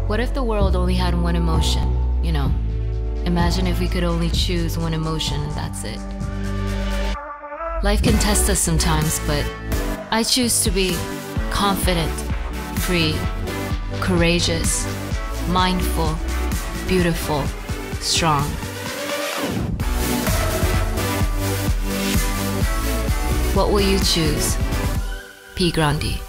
What if the world only had one emotion, you know? Imagine if we could only choose one emotion and that's it. Life can test us sometimes, but I choose to be confident, free, courageous, mindful, beautiful, strong. What will you choose? p-Grandi.